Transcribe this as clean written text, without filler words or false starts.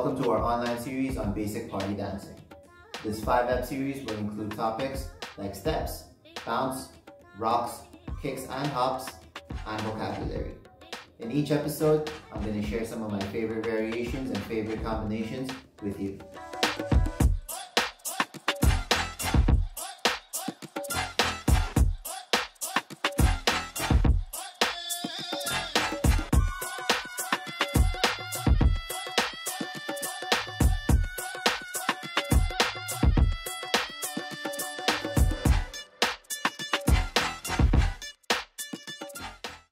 welcome to our online series on basic party dancing. This 5-ep series will include topics like steps, bounce, rocks, kicks and hops, and vocabulary. In each episode, I'm going to share some of my favorite variations and favorite combinations with you.